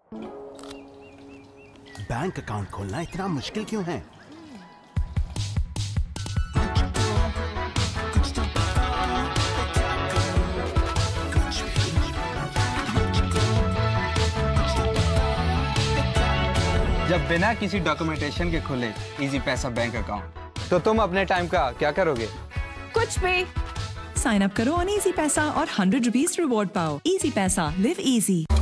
Bank account खोलना इतना मुश्किल क्यों है? जब बिना किसी डॉक्यूमेंटेशन के खुले इजी पैसा बैंक अकाउंट, तो तुम अपने टाइम का क्या करोगे? कुछ भी। साइन अप करो ऑन इजी पैसा और 100 रुपीज रिवॉर्ड पाओ। Easy paisa, live easy.